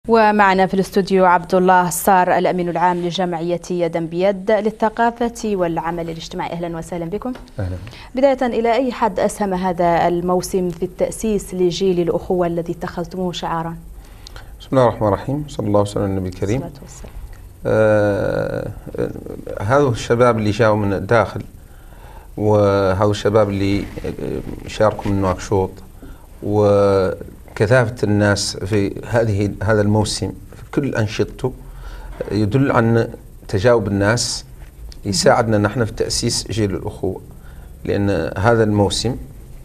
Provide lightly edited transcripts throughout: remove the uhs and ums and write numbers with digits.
ومعنا في الاستوديو عبد الله الصار الأمين العام لجمعية يدا بيد للثقافة والعمل الاجتماعي. أهلا وسهلا بكم. أهلا. بداية، إلى أي حد أسهم هذا الموسم في التأسيس لجيل الأخوة الذي اتخذتموه شعارا؟ بسم الله الرحمن الرحيم، صلى الله وسلم على النبي الكريم. هذا الشباب اللي جاوا من الداخل، وهذا الشباب اللي شاركوا من نواكشوط، وكثافة الناس في هذا الموسم في كل أنشطته يدل عن تجاوب الناس يساعدنا نحن في تأسيس جيل الأخوة. لأن هذا الموسم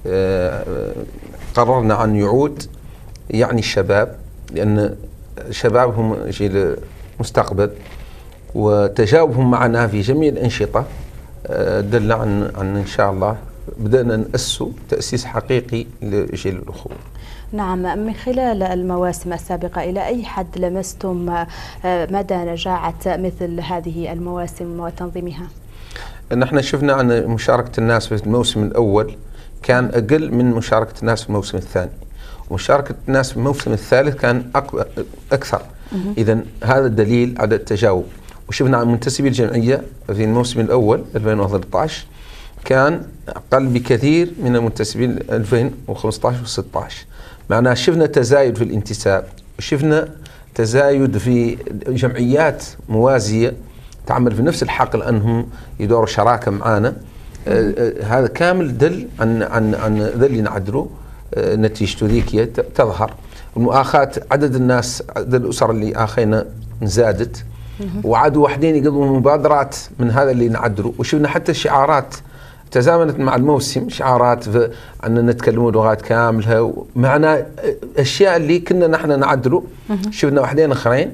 قررنا أن يعود يعني الشباب، لأن الشباب هم جيل مستقبل، وتجاوبهم معنا في جميع الأنشطة دل عن إن شاء الله بدأنا نأسس تأسيس حقيقي لجيل الأخوة. نعم، من خلال المواسم السابقة إلى أي حد لمستم مدى نجاعة مثل هذه المواسم وتنظيمها؟ نحن شفنا أن مشاركة الناس في الموسم الأول كان أقل من مشاركة الناس في الموسم الثاني، ومشاركة الناس في الموسم الثالث كان أكثر. إذن هذا دليل على التجاوب. وشفنا عن منتسبي الجمعية في الموسم الأول 2013 كان أقل بكثير من المنتسبين 2015 و16. معناه شفنا تزايد في الانتساب، وشفنا تزايد في جمعيات موازية تعمل في نفس الحقل أنهم يدوروا شراكة معانا. هذا كامل دل عن ذل نعدله نتيجته ذيك تظهر. المؤاخاة عدد الناس، عدد الأسر اللي آخينا زادت، وعادوا وحدين يقضوا مبادرات من هذا اللي نعدله. وشفنا حتى الشعارات تزامنت مع الموسم، شعارات أننا نتكلموا لغات كاملة، معنا أشياء اللي كنا نحن نعدله. شفنا وحدين آخرين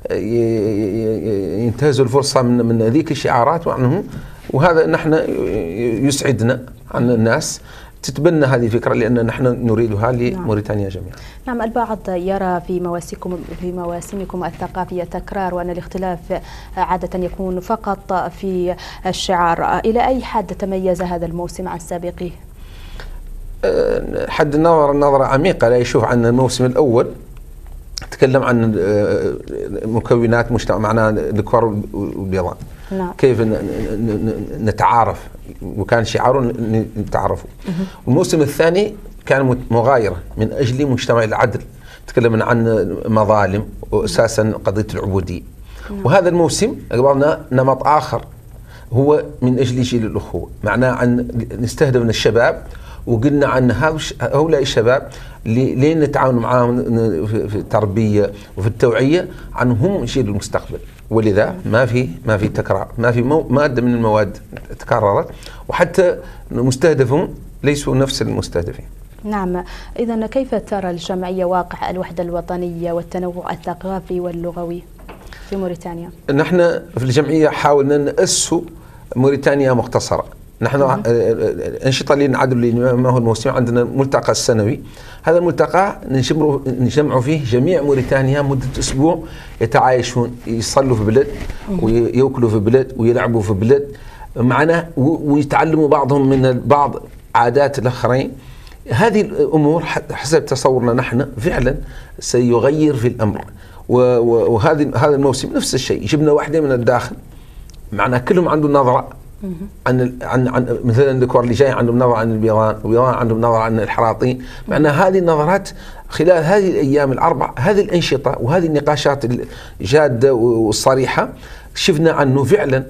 ينتهزوا الفرصة من ذيك الشعارات وعنهم، وهذا نحن يسعدنا عن الناس تتبنى هذه الفكرة، لأن نحن نريدها لموريتانيا جميعا. نعم، البعض يرى في مواسمكم الثقافية تكرار، وأن الاختلاف عادة يكون فقط في الشعار. إلى أي حد تميز هذا الموسم عن سابقه؟ حد نظرة عميقة. لا يشوف عن الموسم الأول تكلم عن مكونات مجتمع، معناه الذكور والبيضان. نعم. كيف نتعارف، وكان شعاره نتعرفوا. الموسم الثاني كان مغايرة من أجل مجتمع العدل، تكلمنا عن مظالم وأساسا قضية العبودية. وهذا الموسم قبلنا نمط آخر هو من أجل جيل الأخوة، معناه عن نستهدف من الشباب، وقلنا عن هؤلاء الشباب لين نتعاون معهم في التربية وفي التوعية عنهم جيل المستقبل. ولذا ما في تكرار، ما في مادة من المواد تكررت، وحتى مستهدفهم ليسوا نفس المستهدفين. نعم، إذن كيف ترى الجمعية واقع الوحدة الوطنية والتنوع الثقافي واللغوي في موريتانيا؟ نحن في الجمعية حاولنا نأسس موريتانيا مختصرة. نحن الأنشطة اللي نعدل ما هو الموسم، عندنا ملتقى السنوي. هذا الملتقى نجمع فيه جميع موريتانيا مدة أسبوع، يتعايشون، يصلوا في بلد ويأكلوا في بلد ويلعبوا في بلد معنا، ويتعلموا بعضهم من بعض عادات الآخرين. هذه الأمور حسب تصورنا نحن فعلا سيغير في الأمر. هذا الموسم نفس الشيء، جبنا واحدة من الداخل، معنا كلهم عندهم نظرة عن مثلا الذكور اللي جاي عندهم نظرة عن البيضان، والبيضان عندهم نظرة عن الحراطين. معنى هذه النظرات خلال هذه الأيام الأربع، هذه الأنشطة وهذه النقاشات الجادة والصريحة، شفنا عنه فعلا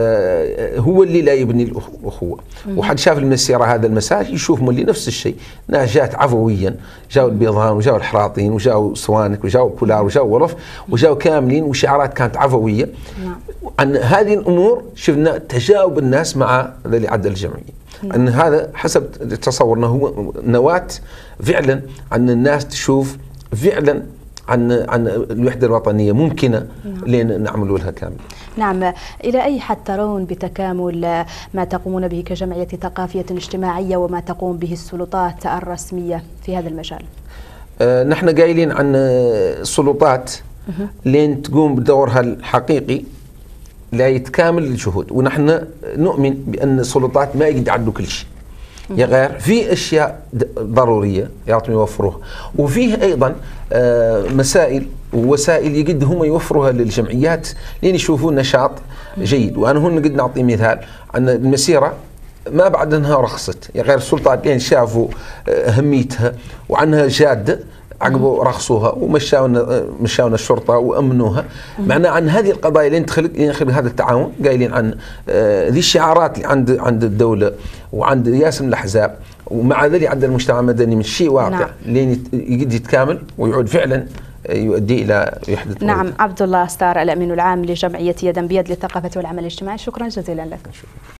هو اللي لا يبني الأخوة. وحد شاف المسيرة هذا المساء يشوفهم اللي نفس الشيء، ناس جات عفويا، جاوا البيضان وجاوا الحراطين وجاوا سوانك وجاوا بولار وجاوا ورف وجاوا كاملين، وشعارات كانت عفوية. عن هذه الأمور شفنا تجاوب الناس مع الذي عدل الجمعية. أن هذا حسب تصورنا هو نواة فعلا عن الناس تشوف فعلا عن الوحدة الوطنية ممكنة لين نعمل لها كامل. نعم، إلى أي حد ترون بتكامل ما تقومون به كجمعية ثقافية اجتماعية وما تقوم به السلطات الرسمية في هذا المجال؟ نحن قايلين عن السلطات لين تقوم بدورها الحقيقي لا يتكامل الجهود، ونحن نؤمن بأن السلطات ما يقدر يعدوا كل شيء. يا غير في أشياء ضرورية يعطوا يوفروها، وفيه أيضا مسائل ووسائل يقد هم يوفروها للجمعيات لين يشوفون نشاط جيد. وأنا هنا قد نعطي مثال أن المسيرة ما بعد أنها رخصت، يعني غير السلطات لين شافوا أهميتها وعنها جادة عقبوا رخصوها ومشاونا الشرطة وأمنوها. معناه عن هذه القضايا لين يخلق هذا التعاون، قايلين عن ذي الشعارات اللي عند الدولة وعند رئاسة من الأحزاب ومع ذلك عند المجتمع المدني من شيء واقع لين يقد يتكامل ويعود فعلا يؤدي إلى يحدث. نعم. عبد الله ستار، الأمين العام لجمعية يدا بيد للثقافة والعمل الاجتماعي، شكرا جزيلا لك.